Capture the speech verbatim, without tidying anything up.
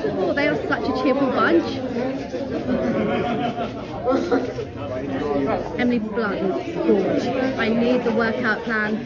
Oh, they are such a cheerful bunch. Emily Blunt, George. I need the workout plan.